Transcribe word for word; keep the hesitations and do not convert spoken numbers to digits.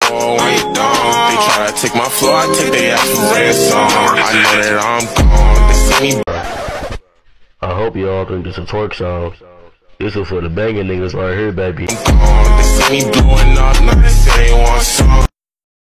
for when you gone. They try to take my flow, I take their ass for ransom. I know that I'm gone. They see me. I hope y'all think this a twerk song. This is for the banging niggas right here, baby. They see me blowing up, now they say they want some.